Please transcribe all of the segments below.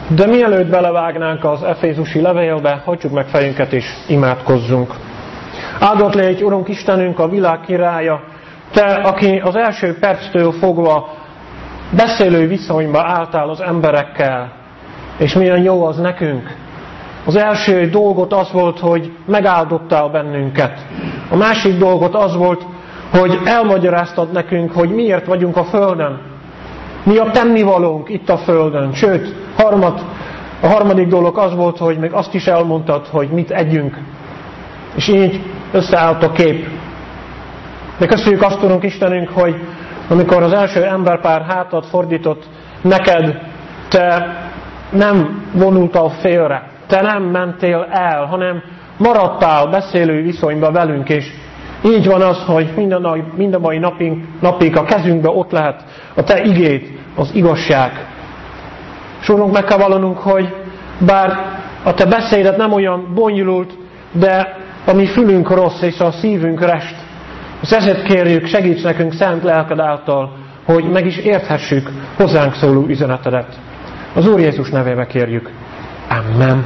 De mielőtt belevágnánk az Efézusi levélbe, hajtsuk meg fejünket és imádkozzunk. Áldott légy, Urunk Istenünk, a világ királya, Te, aki az első perctől fogva beszélő viszonyba álltál az emberekkel, és milyen jó az nekünk. Az első dolgot az volt, hogy megáldottál bennünket. A másik dolgot az volt, hogy elmagyaráztad nekünk, hogy miért vagyunk a Földön. Mi a tennivalónk itt a Földön. Sőt, a harmadik dolog az volt, hogy még azt is elmondtad, hogy mit együnk. És így összeállt a kép. De köszönjük azt, Urunk Istenünk, hogy amikor az első emberpár hátat fordított neked, Te nem vonultál félre. Te nem mentél el, hanem maradtál beszélő viszonyba velünk, és így van az, hogy mind a mai napig a kezünkbe ott lehet a Te igéd, az igazság. És Urunk, meg kell vallanunk, hogy bár a Te beszédet nem olyan bonyolult, de a mi fülünk rossz, és a szívünk rest. És ezért kérjük, segíts nekünk szent lelked által, hogy meg is érthessük hozzánk szóló üzenetedet. Az Úr Jézus nevébe kérjük. Amen.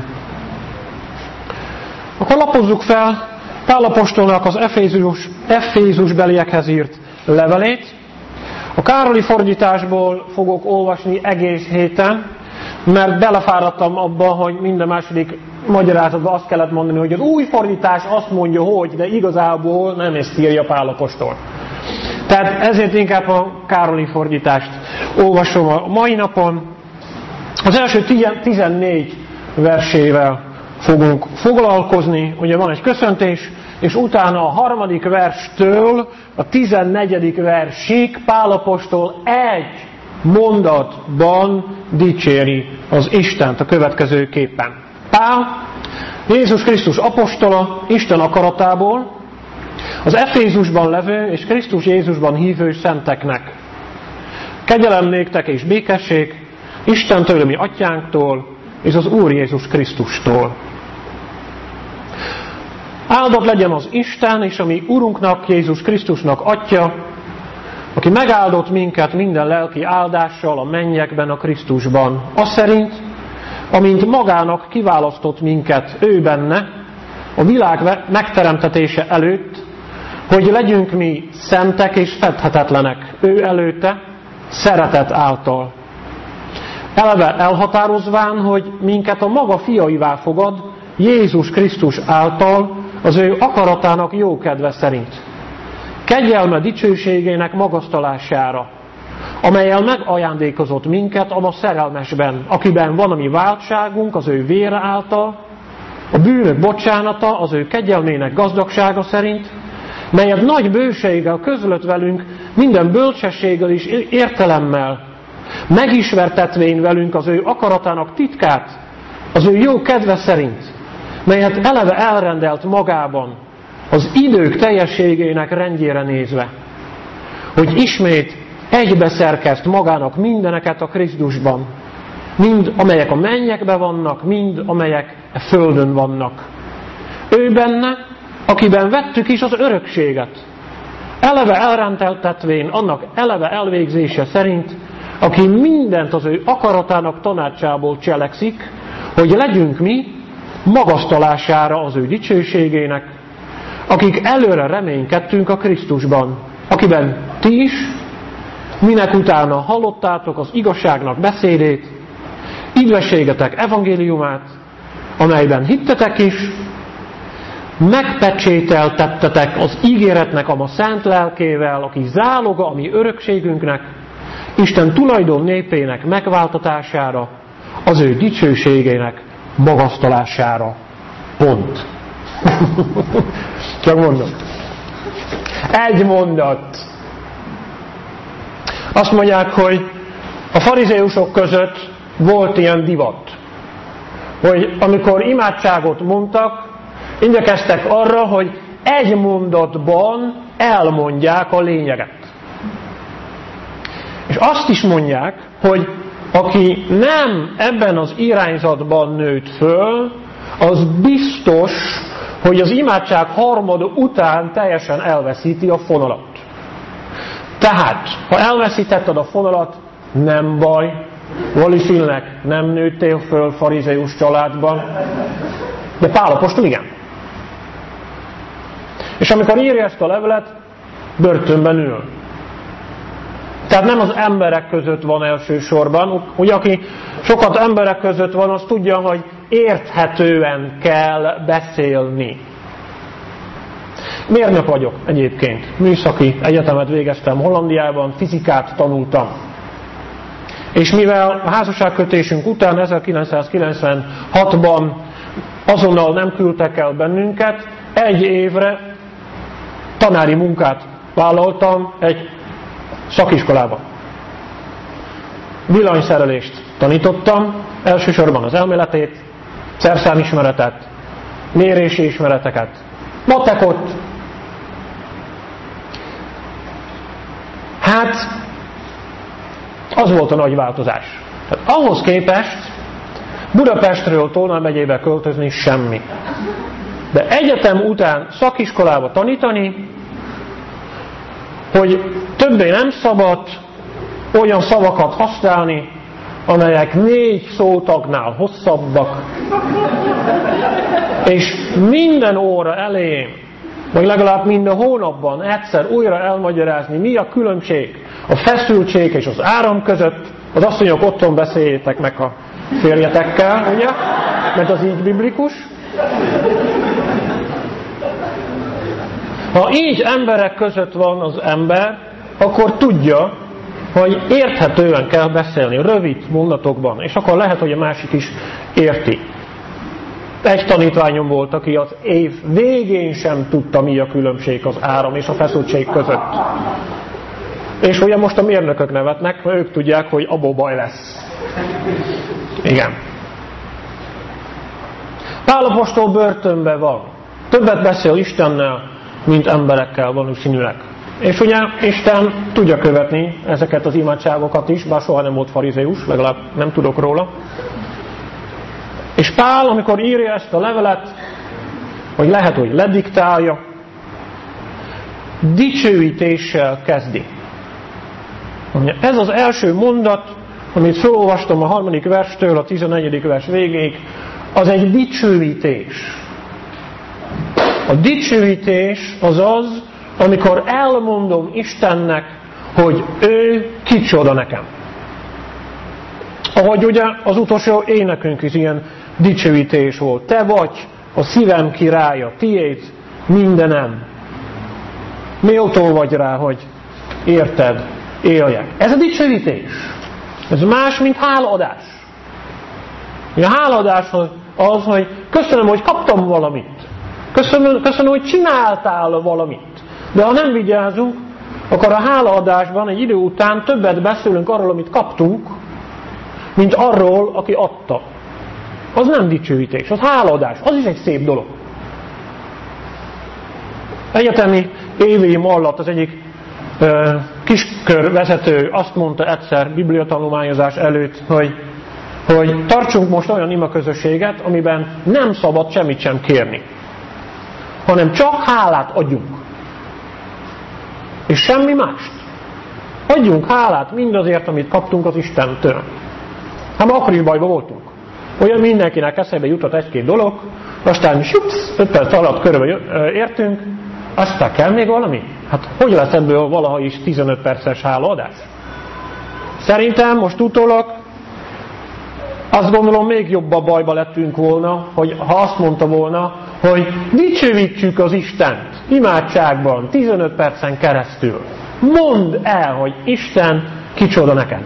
Akkor lapozzuk fel Pál apostolnak az Efézus beliekhez írt levelét. A Károli fordításból fogok olvasni egész héten, mert belefáradtam abba, hogy minden második magyarázatban azt kellett mondani, hogy az új fordítás azt mondja, hogy, de igazából nem ezt írja Pál apostol. Tehát ezért inkább a Károli fordítást olvasom a mai napon. Az első 14 versével fogunk foglalkozni, ugye van egy köszöntés, és utána a 3. verstől a 14. versig Pál apostol egy mondatban dicséri az Istent a következőképpen. Pál, Jézus Krisztus apostola, Isten akaratából, az Efézusban levő és Krisztus Jézusban hívő szenteknek. Kegyelem néktek és békesség Istentől, mi atyánktól, és az Úr Jézus Krisztustól. Áldott legyen az Isten és a mi Urunknak, Jézus Krisztusnak Atya, aki megáldott minket minden lelki áldással a mennyekben a Krisztusban, az szerint, amint magának kiválasztott minket ő benne, a világ megteremtetése előtt, hogy legyünk mi szentek és fedhetetlenek ő előtte, szeretet által. Eleve elhatározván, hogy minket a maga fiaivá fogad, Jézus Krisztus által, az ő akaratának jókedve szerint. Kegyelme dicsőségének magasztalására, amellyel megajándékozott minket a ma szerelmesben, akiben van a mi váltságunk az ő vére által, a bűnök bocsánata az ő kegyelmének gazdagsága szerint, melyet nagy bőséggel közölt velünk minden bölcsességgel és értelemmel, megismertetvén velünk az ő akaratának titkát, az ő jó kedve szerint, melyet eleve elrendelt magában, az idők teljességének rendjére nézve, hogy ismét egybeszerkezt magának mindeneket a Krisztusban, mind amelyek a mennyekben vannak, mind amelyek a földön vannak. Ő benne, akiben vettük is az örökséget, eleve elrendeltetvén annak eleve elvégzése szerint, aki mindent az ő akaratának tanácsából cselekszik, hogy legyünk mi magasztalására az ő dicsőségének, akik előre reménykedtünk a Krisztusban, akiben ti is, minek utána hallottátok az igazságnak beszédét, üdvességetek evangéliumát, amelyben hittetek is, megpecsételtettetek az ígéretnek a ma szent lelkével, aki záloga a mi örökségünknek, Isten tulajdon népének megváltatására, az ő dicsőségének magasztalására. Pont. Csak mondom. Egy mondat. Azt mondják, hogy a farizeusok között volt ilyen divat, hogy amikor imádságot mondtak, igyekeztek arra, hogy egy mondatban elmondják a lényeget. És azt is mondják, hogy aki nem ebben az irányzatban nőtt föl, az biztos, hogy az imádság harmada után teljesen elveszíti a fonalat. Tehát, ha elveszítetted a fonalat, nem baj, valószínűleg nem nőttél föl farizeus családban, de Pál apostol igen. És amikor írja ezt a levelet, börtönben ül. Tehát nem az emberek között van elsősorban. Ugye aki sokat emberek között van, az tudja, hogy érthetően kell beszélni. Mérnök vagyok egyébként. Műszaki egyetemet végeztem Hollandiában, fizikát tanultam. És mivel a házasságkötésünk után 1996-ban azonnal nem küldtek el bennünket, 1 évre tanári munkát vállaltam egy szakiskolában. Villanyszerelést tanítottam, elsősorban az elméletét, szerszámismeretet, mérési ismereteket, matekot. Hát, az volt a nagy változás. Tehát ahhoz képest Budapestről Tolna megyébe költözni semmi. De egyetem után szakiskolába tanítani, hogy többé nem szabad olyan szavakat használni, amelyek 4 szótagnál hosszabbak, és minden óra elején, vagy legalább minden hónapban egyszer újra elmagyarázni, mi a különbség a feszültség és az áram között. Az asszonyok otthon beszéljétek meg a férjetekkel, ugye? Mert az így biblikus. Ha így emberek között van az ember, akkor tudja, hogy érthetően kell beszélni, rövid mondatokban, és akkor lehet, hogy a másik is érti. Egy tanítványom volt, aki az év végén sem tudta, mi a különbség az áram és a feszültség között. És ugye most a mérnökök nevetnek, mert ők tudják, hogy abból baj lesz. Igen. Pál apostol börtönben van. Többet beszél Istennel, mint emberekkel valószínűleg. És ugye Isten tudja követni ezeket az imádságokat is, bár soha nem volt farizeus, legalább nem tudok róla. És Pál, amikor írja ezt a levelet, hogy lehet, hogy lediktálja, dicsőítéssel kezdi. Ez az első mondat, amit felolvastam a 3. verstől a 14. vers végéig, az egy dicsőítés. A dicsőítés az az, amikor elmondom Istennek, hogy ő kicsoda nekem. Ahogy ugye az utolsó énekünk is ilyen dicsőítés volt. Te vagy a szívem királya, tiéd mindenem. Méltó vagy rá, hogy érted, éljek. Ez a dicsőítés. Ez más, mint hálaadás. A hálaadás az, hogy köszönöm, hogy kaptam valamit. Köszönöm, hogy csináltál valamit. De ha nem vigyázunk, akkor a hálaadásban egy idő után többet beszélünk arról, amit kaptunk, mint arról, aki adta. Az nem dicsőítés, az hálaadás, az is egy szép dolog. Egyetemi éveim alatt az egyik kiskörvezető azt mondta egyszer bibliatanulmányozás előtt, hogy tartsunk most olyan imaközösséget, amiben nem szabad semmit sem kérni, hanem csak hálát adjunk. És semmi mást. Adjunk hálát mindazért, amit kaptunk az Istentől. Hát akkor is bajba voltunk. Olyan mindenkinek eszébe jutott 1-2 dolog, aztán 5 perc alatt körülbelül értünk, aztán kell még valami? Hát hogy lesz ebből valaha is 15 perces hálaadás? Szerintem most utólag azt gondolom még jobb a bajba lettünk volna, hogy ha azt mondta volna, hogy dicsőítsük az Istent imádságban 15 percen keresztül. Mondd el, hogy Isten kicsoda neked.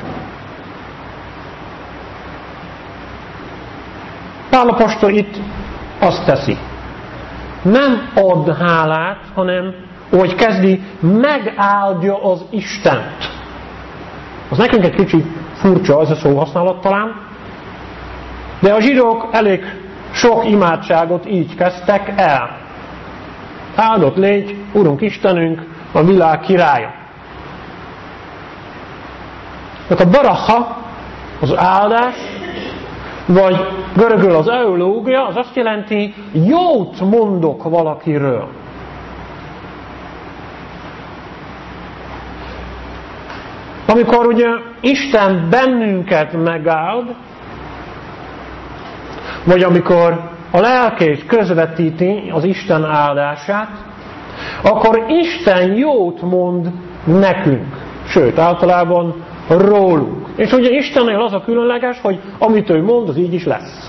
Pál apostol itt azt teszi. Nem ad hálát, hanem hogy kezdi, megáldja az Istent. Az nekünk egy kicsit furcsa ez a szóhasználat talán, de a zsidók elég sok imádságot így kezdtek el. Áldott légy, Urunk Istenünk, a világ királya. A baracha, az áldás, vagy görögül az eulógia, az azt jelenti, jót mondok valakiről. Amikor ugye Isten bennünket megáld, vagy amikor a lelkész közvetíti az Isten áldását, akkor Isten jót mond nekünk. Sőt, általában rólunk. És ugye Istennél az a különleges, hogy amit ő mond, az így is lesz.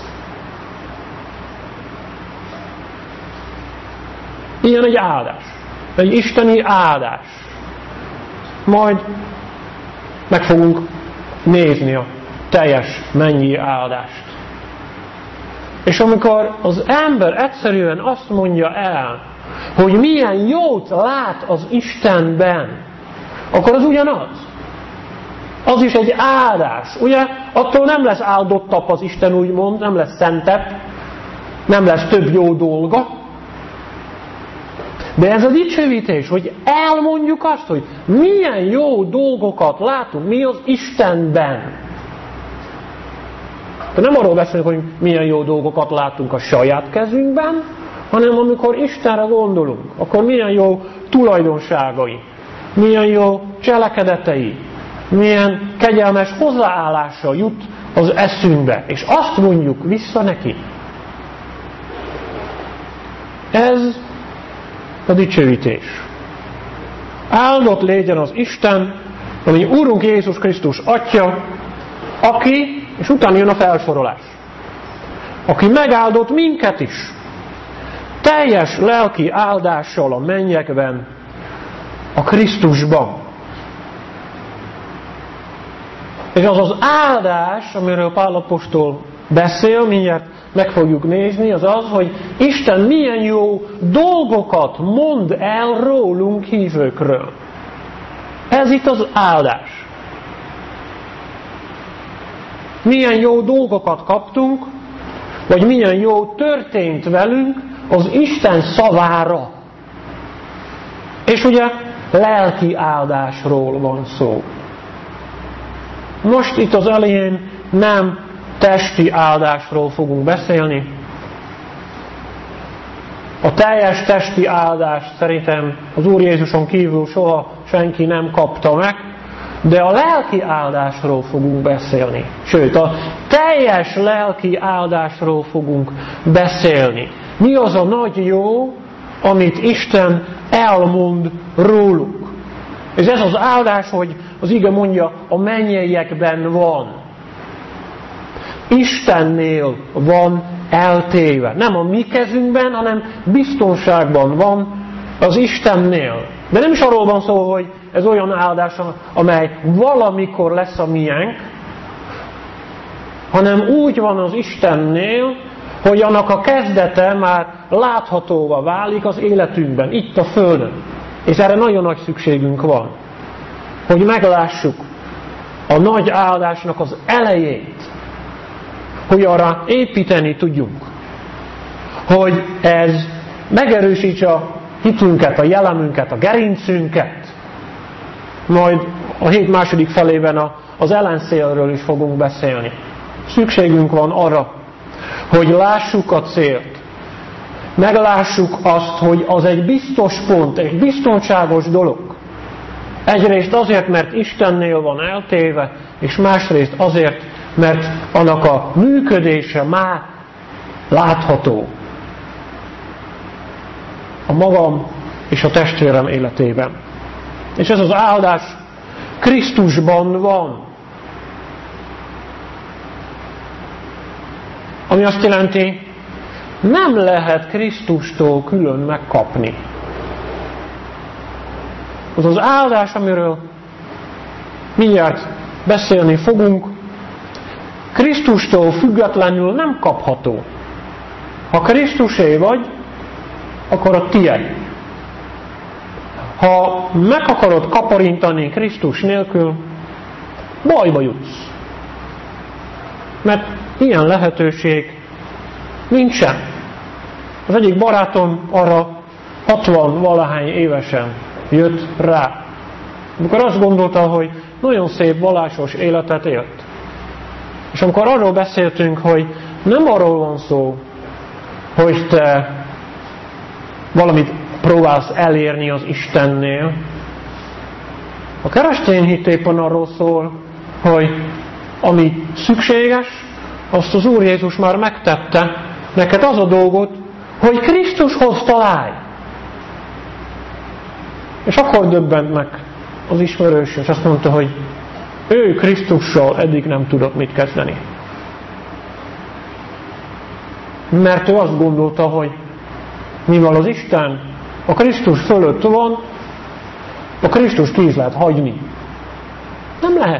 Ilyen egy áldás. Egy isteni áldás. Majd meg fogunk nézni a teljes mennyi áldást. És amikor az ember egyszerűen azt mondja el, hogy milyen jót lát az Istenben, akkor az ugyanaz. Az is egy áldás. Ugye? Attól nem lesz áldottabb az Isten, úgymond, nem lesz szentebb, nem lesz több jó dolga. De ez a dicsőítés, hogy elmondjuk azt, hogy milyen jó dolgokat látunk mi az Istenben. De nem arról beszélünk, hogy milyen jó dolgokat látunk a saját kezünkben, hanem amikor Istenre gondolunk, akkor milyen jó tulajdonságai, milyen jó cselekedetei, milyen kegyelmes hozzáállása jut az eszünkbe, és azt mondjuk vissza neki. Ez a dicsőítés. Áldott legyen az Isten, ami Úrunk Jézus Krisztus Atya, aki, és utána jön a felsorolás, aki megáldott minket is, teljes lelki áldással a mennyekben, a Krisztusban. És az az áldás, amiről Pál apostol beszél, mindjárt meg fogjuk nézni, az az, hogy Isten milyen jó dolgokat mond el rólunk hívőkről. Ez itt az áldás. Milyen jó dolgokat kaptunk, vagy milyen jó történt velünk az Isten szavára. És ugye lelki áldásról van szó. Most itt az elején nem testi áldásról fogunk beszélni. A teljes testi áldást szerintem az Úr Jézuson kívül soha senki nem kapta meg, de a lelki áldásról fogunk beszélni. Sőt, a teljes lelki áldásról fogunk beszélni. Mi az a nagy jó, amit Isten elmond róluk. És ez az áldás, hogy az ige mondja, a mennyeiekben van. Istennél van eltéve. Nem a mi kezünkben, hanem biztonságban van az Istennél. De nem is arról van szó, hogy ez olyan áldás, amely valamikor lesz a miénk, hanem úgy van az Istennél, hogy annak a kezdete már láthatóvá válik az életünkben, itt a Földön. És erre nagyon nagy szükségünk van, hogy meglássuk a nagy áldásnak az elejét, hogy arra építeni tudjunk, hogy ez megerősítse a hitünket, a jellemünket, a gerincünket. Majd a hét második felében az ellenszélről is fogunk beszélni. Szükségünk van arra, hogy lássuk a célt. Meglássuk azt, hogy az egy biztos pont, egy biztonságos dolog. Egyrészt azért, mert Istennél van eltéve, és másrészt azért, mert annak a működése már látható a magam és a testvérem életében. És ez az áldás Krisztusban van. Ami azt jelenti, nem lehet Krisztustól külön megkapni. Az az áldás, amiről mindjárt beszélni fogunk, Krisztustól függetlenül nem kapható. Ha Krisztusé vagy, akkor a tiéd. Ha meg akarod kaparintani Krisztus nélkül, bajba jutsz. Mert ilyen lehetőség nincsen. Az egyik barátom arra 60-valahány évesen jött rá. Amikor azt gondolta, hogy nagyon szép vallásos életet élt. És amikor arról beszéltünk, hogy nem arról van szó, hogy te valamit próbálsz elérni az Istennél, A keresztény hit éppen arról szól, hogy ami szükséges, azt az Úr Jézus már megtette, neked az a dolgot, hogy Krisztushoz találj. És akkor döbbent meg az ismerős, és azt mondta, hogy ő Krisztussal eddig nem tudott mit kezdeni. Mert ő azt gondolta, hogy mivel az Isten a Krisztus fölött van, a Krisztust ki is lehet hagyni. Nem lehet.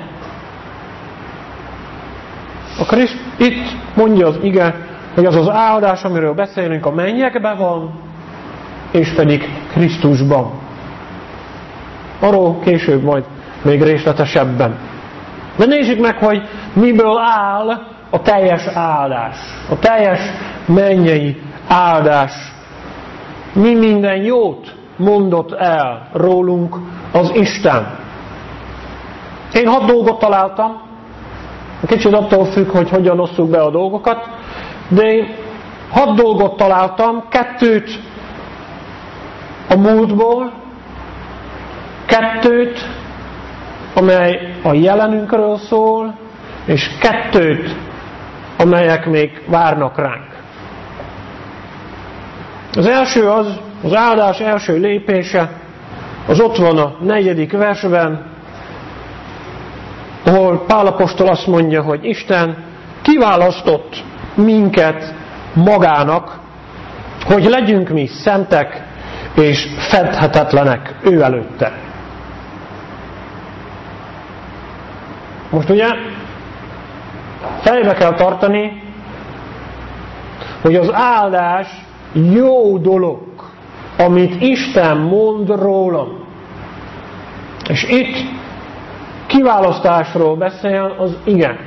Itt mondja az ige, hogy az az áldás, amiről beszélünk, a mennyekben van, és pedig Krisztusban. Arról később majd még részletesebben. De nézzük meg, hogy miből áll a teljes áldás. A teljes mennyei áldás. Mi minden jót mondott el rólunk az Isten. Én 6 dolgot találtam. Kicsit attól függ, hogy hogyan osszuk be a dolgokat. De én 6 dolgot találtam. 2 a múltból, 2, amely a jelenünkről szól, és 2, amelyek még várnak ránk. Az első az áldás első lépése, az ott van a 4. versben, ahol Pál apostol azt mondja, hogy Isten kiválasztott minket magának, hogy legyünk mi szentek és fedhetetlenek ő előtte. Most ugye fejbe kell tartani, hogy az áldás jó dolog, amit Isten mond rólam. És itt kiválasztásról beszél az ige.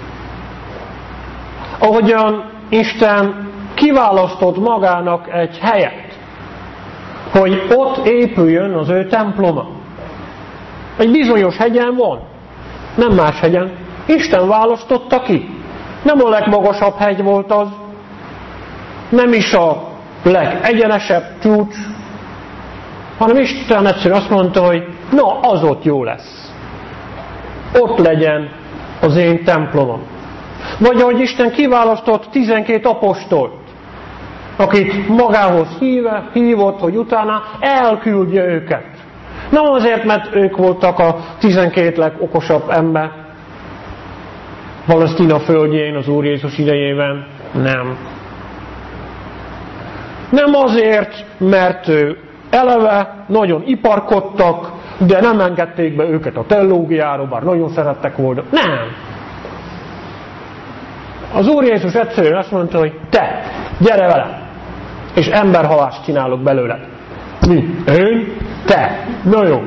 Ahogyan Isten kiválasztott magának egy helyet, hogy ott épüljön az ő temploma. Egy bizonyos hegyen van, nem más hegyen. Isten választotta ki. Nem a legmagasabb hegy volt az, nem is a legegyenesebb csúcs, hanem Isten egyszerűen azt mondta, hogy na, az ott jó lesz. Ott legyen az én templomom. Vagy ahogy Isten kiválasztott 12 apostolt, akit magához hívott, hogy utána elküldje őket. Nem azért, mert ők voltak a 12 legokosabb ember Palesztina földjén az Úr Jézus idejében. Nem. Nem azért, mert eleve nagyon iparkodtak, de nem engedték be őket a teológiáról, bár nagyon szerettek volna. Nem. Az Úr Jézus egyszerűen azt mondta, hogy te, gyere vele, és emberhalászt csinálok belőle. Mi? Én? Te. Na jó.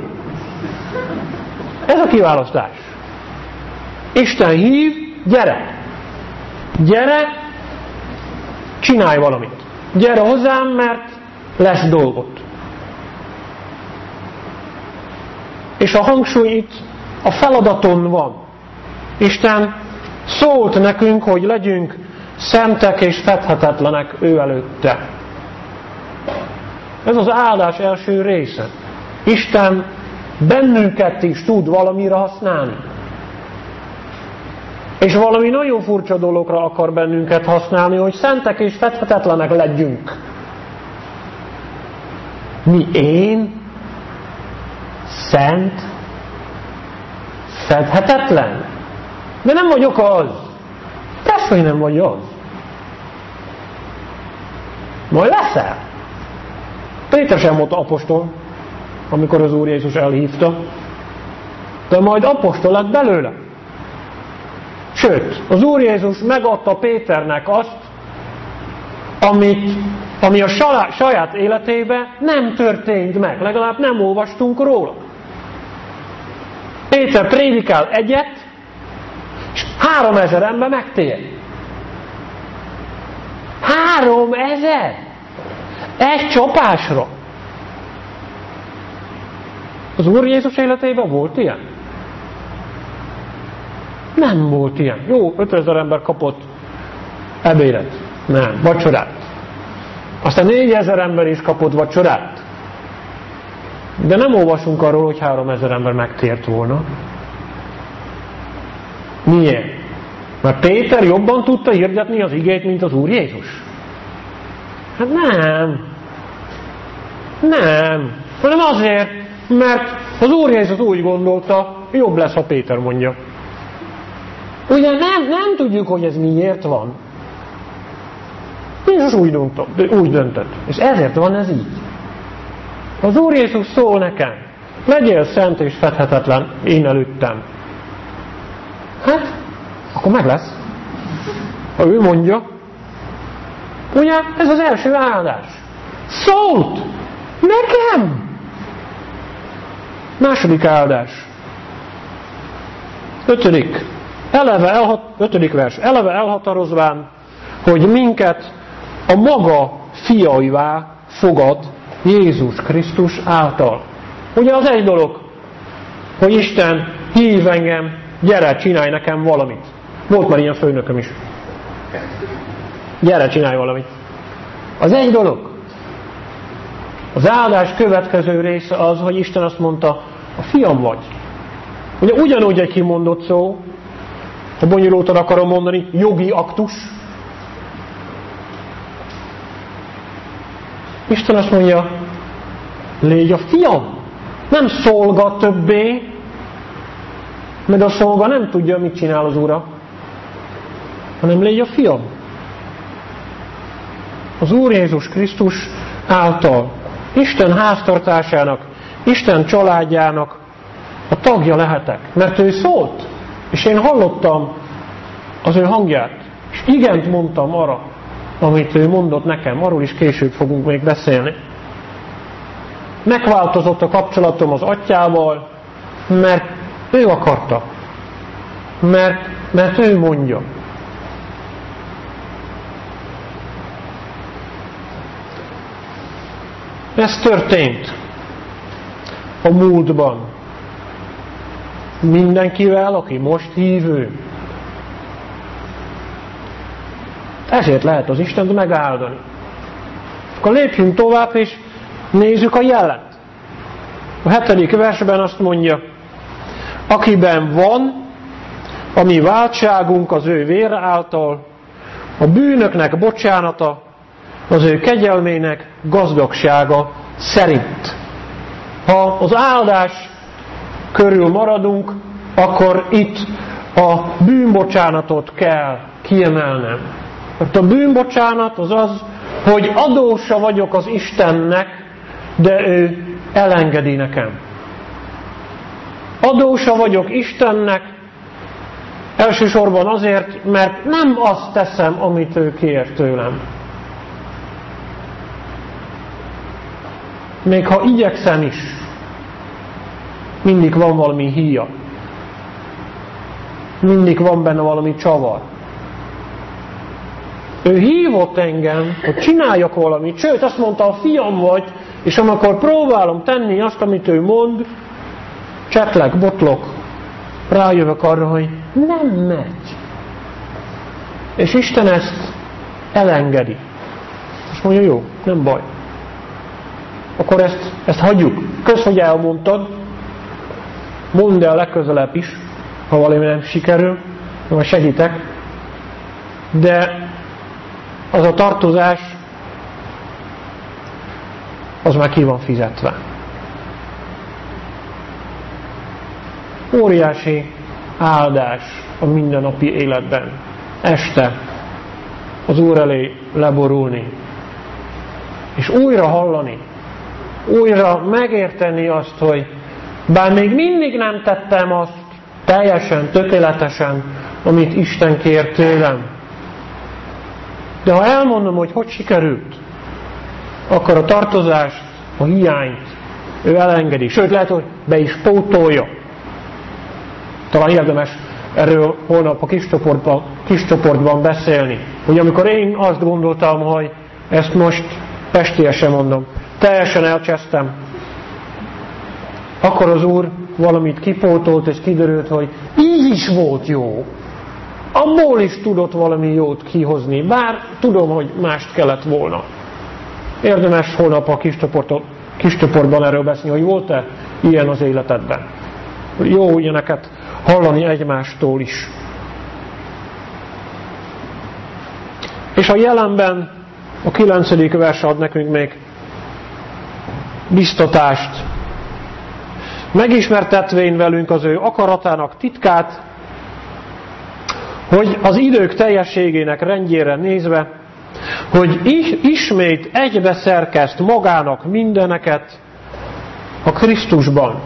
Ez a kiválasztás. Isten hív, gyere. Gyere, csinálj valamit. Gyere hozzám, mert lesz dolgot. És a hangsúly itt a feladaton van. Isten szólt nekünk, hogy legyünk szentek és fedhetetlenek ő előtte. Ez az áldás első része. Isten bennünket is tud valamire használni. És valami nagyon furcsa dologra akar bennünket használni, hogy szentek és fedhetetlenek legyünk. Mi én? Szent? Fedhetetlen? De nem vagyok az. Persze, hogy nem vagy az. Majd leszel. Péter sem volt apostol, amikor az Úr Jézus elhívta. De majd apostol lett belőle. Sőt, az Úr Jézus megadta Péternek azt, ami a saját életében nem történt meg. Legalább nem olvastunk róla. Péter prédikál egyet, és 3000 ember megtér. 3000! Egy csapásra. Az Úr Jézus életében volt ilyen? Nem volt ilyen. Jó, 5000 ember kapott ebédet. Nem, vacsorát. Aztán 4000 ember is kapott vacsorát. De nem olvasunk arról, hogy 3000 ember megtért volna. Miért? Mert Péter jobban tudta hirdetni az igét, mint az Úr Jézus? Hát nem. Nem. Hanem azért, mert az Úr Jézus úgy gondolta, jobb lesz, ha Péter mondja. Ugye nem tudjuk, hogy ez miért van. Jézus úgy döntött. És ezért van ez így. Az Úr Jézus szól nekem, legyél szent és fedhetetlen én előttem. Hát, akkor meg lesz. Ha ő mondja. Ugye, ez az első áldás. Szólt! Nekem! Második áldás. 5. vers. Eleve elhatározván, hogy minket a maga fiaivá fogad Jézus Krisztus által. Ugye az egy dolog, hogy Isten hív engem, gyere, csinálj nekem valamit. Volt már ilyen főnököm is. Gyere, csinálj valamit. Az egy dolog. Az áldás következő része az, hogy Isten azt mondta, a fiam vagy. Ugye ugyanúgy egy kimondott szó, ha bonyolultan akarom mondani, jogi aktus. Isten azt mondja, légy a fiam. Nem szolga többé, mert a szolga nem tudja, mit csinál az ura, hanem légy a fiam. Az Úr Jézus Krisztus által Isten háztartásának, Isten családjának a tagja lehetek. Mert ő szólt, és én hallottam az ő hangját, és igent mondtam arra, amit ő mondott nekem, arról is később fogunk még beszélni. Megváltozott a kapcsolatom az atyával, mert ő akarta. Mert ő mondja. Ez történt a múltban. Mindenkivel, aki most hívő. Ezért lehet az Istent megáldani. Akkor lépjünk tovább, és nézzük a jelent. A 7. versben azt mondja, akiben van a mi váltságunk az ő vére által, a bűnöknek bocsánata, az ő kegyelmének gazdagsága szerint. Ha az áldás körül maradunk, akkor itt a bűnbocsánatot kell kiemelnem. Mert a bűnbocsánat az az, hogy adósa vagyok az Istennek, de ő elengedi nekem. Adósa vagyok Istennek, elsősorban azért, mert nem azt teszem, amit ő kér tőlem. Még ha igyekszem is, mindig van valami híja. Mindig van benne valami csavar. Ő hívott engem, hogy csináljak valamit, sőt azt mondta, a fiam vagy, és amikor próbálom tenni azt, amit ő mond, csetlek, botlok, rájövök arra, hogy nem megy. És Isten ezt elengedi. Azt mondja, jó, nem baj. Akkor ezt hagyjuk. Kösz, hogy elmondtad. Mondd el legközelebb is, ha valami nem sikerül, vagy segítek. De az a tartozás, az már ki van fizetve. Óriási áldás a mindennapi életben. Este az Úr elé leborulni. És újra hallani. Újra megérteni azt, hogy bár még mindig nem tettem azt teljesen, tökéletesen, amit Isten kér tőlem. De ha elmondom, hogy sikerült, akkor a tartozást, a hiányt ő elengedi. Sőt, lehet, hogy be is pótolja. Talán érdemes erről holnap a kis csoportban beszélni. Hogy amikor én azt gondoltam, hogy ezt most pestélyesen mondom, teljesen elcsesztem, akkor az Úr valamit kipótolt, és kiderült, hogy így is volt jó. Abból is tudott valami jót kihozni, bár tudom, hogy mást kellett volna. Érdemes holnap a kis csoportot kis csoportban erről beszélni, hogy volt-e ilyen az életedben. Jó ilyeneket hallani egymástól is. És a jelenben a 9. vers ad nekünk még biztatást. Megismertetvén velünk az ő akaratának titkát, hogy az idők teljességének rendjére nézve, hogy ismét egybeszerkeszt magának mindeneket a Krisztusban.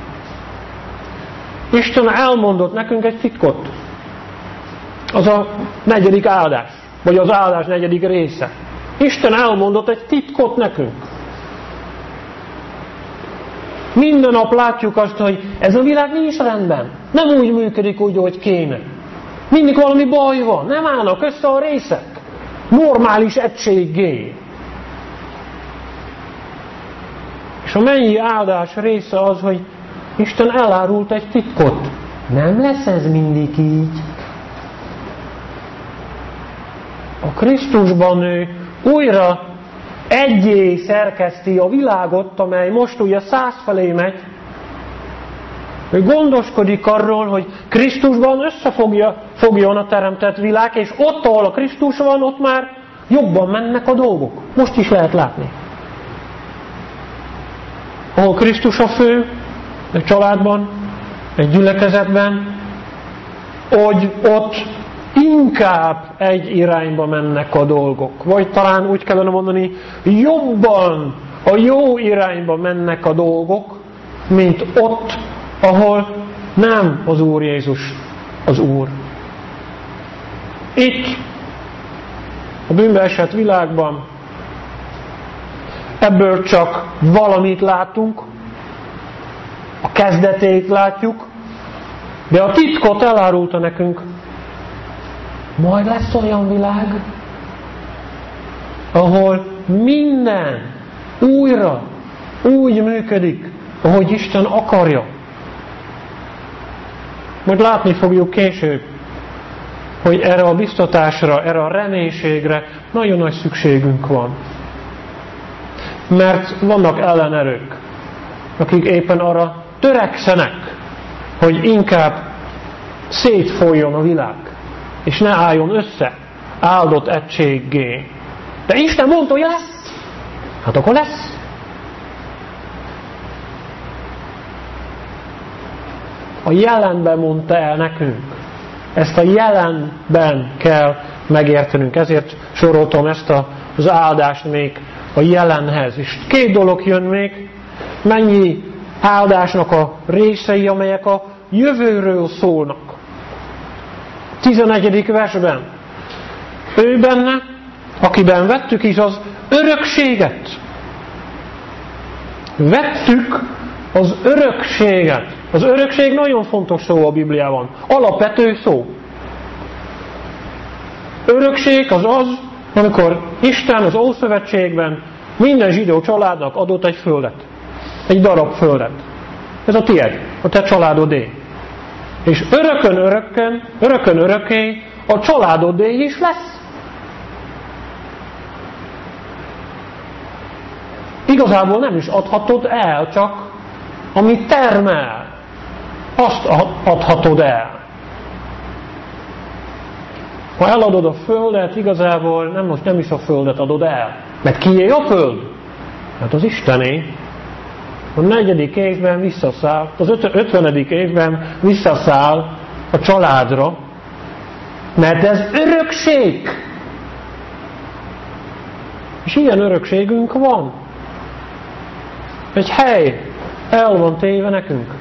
Isten elmondott nekünk egy titkot. Az a 4. áldás, vagy az áldás 4. része. Isten elmondott egy titkot nekünk. Minden nap látjuk azt, hogy ez a világ nincs rendben. Nem úgy működik, úgy, hogy kéne. Mindig valami baj van. Nem állnak össze a részek. Normális egységgé. És a mennyi áldás része az, hogy Isten elárult egy titkot. Nem lesz ez mindig így. A Krisztusban ő újra egyé szerkeszti a világot, amely most ugye 100 felé megy. Ő gondoskodik arról, hogy Krisztusban összefogjon a teremtett világ, és ott, ahol a Krisztus van, ott már jobban mennek a dolgok. Most is lehet látni. Ahol Krisztus a fő, egy családban, egy gyülekezetben, hogy ott inkább egy irányba mennek a dolgok. Vagy talán úgy kellene mondani, jobban a jó irányba mennek a dolgok, mint ott, ahol nem az Úr Jézus az Úr. Itt, a bűnbe esett világban, ebből csak valamit látunk, a kezdetét látjuk, de a titkot elárulta nekünk. Majd lesz olyan világ, ahol minden újra úgy működik, ahogy Isten akarja. Majd látni fogjuk később, hogy erre a biztatásra, erre a reménységre nagyon nagy szükségünk van. Mert vannak ellenerők, akik éppen arra törekszenek, hogy inkább szétfolyjon a világ, és ne álljon össze áldott egységgé. De Isten mondta, hogy lesz. Hát akkor lesz. A jelenben mondta el nekünk. Ezt a jelenben kell megértenünk. Ezért soroltam ezt az áldást még a jelenhez. És 2 dolog jön még. Mennyi áldásnak a részei, amelyek a jövőről szólnak. 11. versben. Ő benne, akiben vettük is az örökséget. Vettük az örökséget. Az örökség nagyon fontos szó a Bibliában. Alapvető szó. Örökség az az, amikor Isten az Ószövetségben minden zsidó családnak adott egy földet. Egy darab földet. Ez a tied, a te családodé. És örökön örökké a családodé is lesz. Igazából nem is adhatod el, csak amit termel, azt adhatod el. Ha eladod a földet, igazából nem is a földet adod el. Mert kié a föld? Hát az Istené. A 4. évben visszaszáll, az 50. évben visszaszáll a családra, mert ez örökség. És ilyen örökségünk van. Egy hely el van téve nekünk,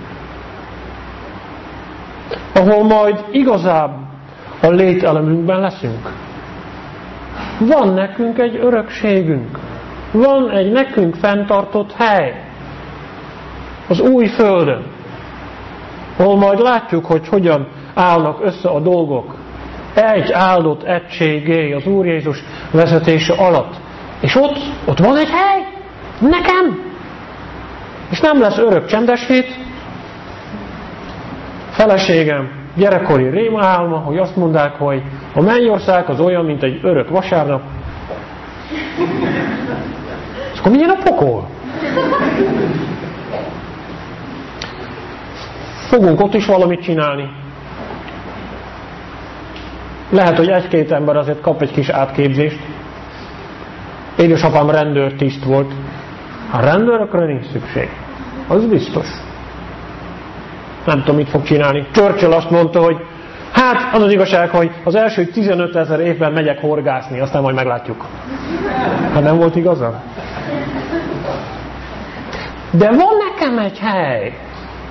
ahol majd igazább a lételemünkben leszünk. Van nekünk egy örökségünk. Van egy nekünk fenntartott hely. Az új földön. Ahol majd látjuk, hogy hogyan állnak össze a dolgok. Egy áldott egységé az Úr Jézus vezetése alatt. És ott van egy hely. Nekem. És nem lesz örök csendesét. Feleségem gyerekkori rémálma, hogy azt mondják, hogy a mennyország az olyan, mint egy örök vasárnap. És akkor milyen a pokol? Fogunk ott is valamit csinálni. Lehet, hogy egy-két ember azért kap egy kis átképzést. Édesapám rendőrtiszt volt. A rendőrökre nincs szükség. Az biztos. Nem tudom, mit fog csinálni. Churchill azt mondta, hogy hát az az igazság, hogy az első 15 000 évben megyek horgászni, aztán majd meglátjuk. Hát nem volt igaza? De van nekem egy hely.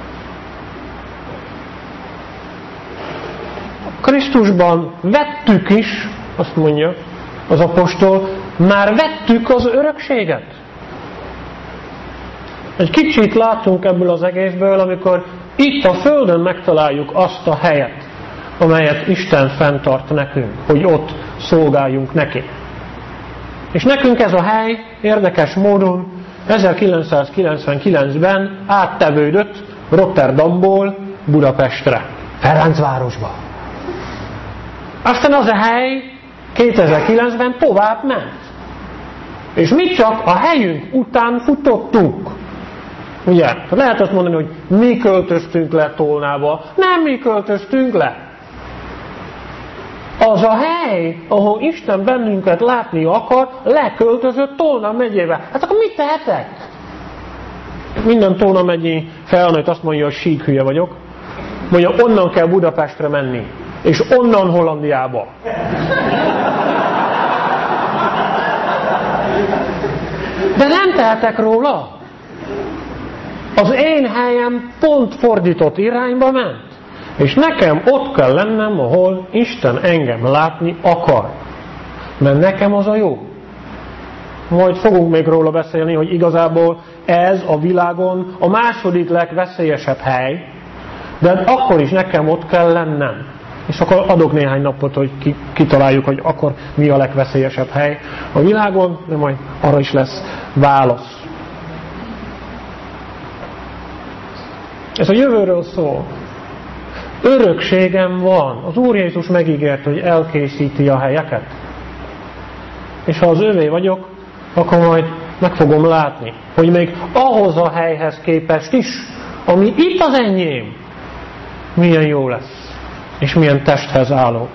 Krisztusban vettük is, azt mondja az apostol, már vettük az örökséget. Egy kicsit látunk ebből az egészből, amikor itt a Földön megtaláljuk azt a helyet, amelyet Isten fenntart nekünk, hogy ott szolgáljunk neki. És nekünk ez a hely érdekes módon 1999-ben áttevődött Rotterdamból Budapestre, Ferencvárosba. Aztán az a hely 2009-ben tovább ment. És mi csak a helyünk után futottunk. Ugye? Lehet azt mondani, hogy mi költöztünk le Tolnába. Nem mi költöztünk le. Az a hely, ahol Isten bennünket látni akar, leköltözött Tolna megyébe. Hát akkor mit tehetek? Minden Tolna megyi felnőtt azt mondja, hogy sík hülye vagyok. Mondja, onnan kell Budapestre menni. És onnan Hollandiába. De nem tehetek róla. Az én helyem pont fordított irányba ment. És nekem ott kell lennem, ahol Isten engem látni akar. Mert nekem az a jó. Majd fogunk még róla beszélni, hogy igazából ez a világon a második legveszélyesebb hely, de akkor is nekem ott kell lennem. És akkor adok néhány napot, hogy kitaláljuk, hogy akkor mi a legveszélyesebb hely a világon, de majd arra is lesz válasz. Ez a jövőről szól. Örökségem van. Az Úr Jézus megígért, hogy elkészíti a helyeket. És ha az övé vagyok, akkor majd meg fogom látni, hogy még ahhoz a helyhez képest is, ami itt az enyém, milyen jó lesz. És milyen testhez álló.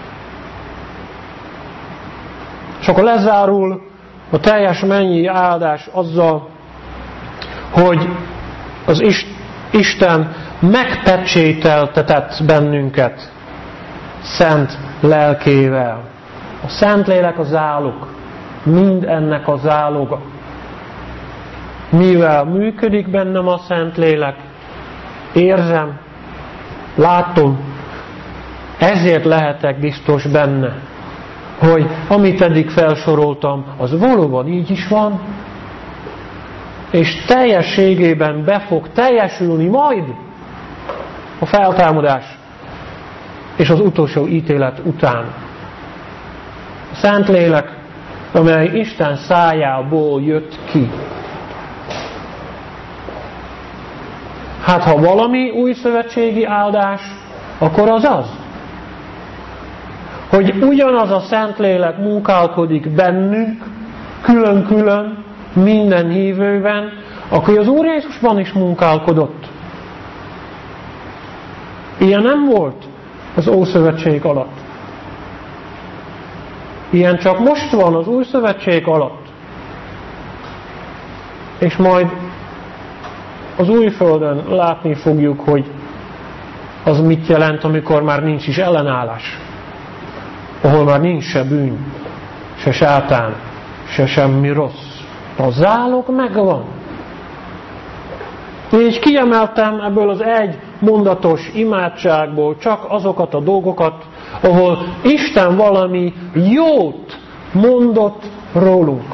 És akkor lezárul a teljes mennyi áldás azzal, hogy az Isten megpecsételtetett bennünket szent lelkével. A szent lélek a zálog. Mind ennek a záloga. Mivel működik bennem a szent lélek, érzem, látom, ezért lehetek biztos benne, hogy amit eddig felsoroltam, az valóban így is van, és teljességében be fog teljesülni majd a feltámadás és az utolsó ítélet után. A Szentlélek, amely Isten szájából jött ki. Hát ha valami új szövetségi áldás, akkor az az, hogy ugyanaz a Szentlélek munkálkodik bennünk, külön-külön, minden hívőben, aki az Úr Jézusban is munkálkodott. Ilyen nem volt az Ószövetség alatt. Ilyen csak most van az Új Szövetség alatt. És majd az Újföldön látni fogjuk, hogy az mit jelent, amikor már nincs is ellenállás. Ahol már nincs se bűn, se sátán, se semmi rossz. A zálog megvan. Így kiemeltem ebből az egy mondatos imádságból csak azokat a dolgokat, ahol Isten valami jót mondott rólunk.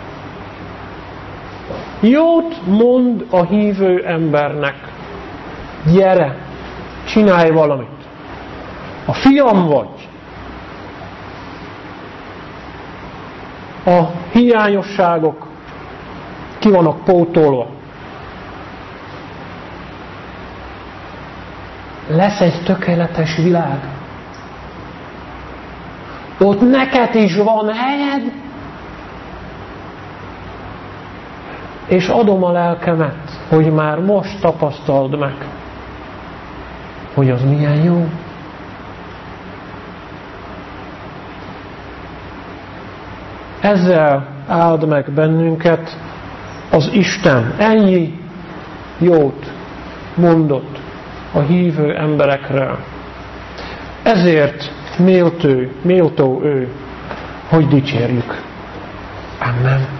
Jót mond a hívő embernek. Gyere, csinálj valamit. A fiam vagy. A hiányosságok ki vannak pótolva. Lesz egy tökéletes világ. Ott neked is van helyed. és adom a lelkemet, hogy már most tapasztald meg, hogy az milyen jó. Ezzel áld meg bennünket az Isten. Ennyi jót mondott a hívő emberekről. Ezért méltó ő, hogy dicsérjük. Amen.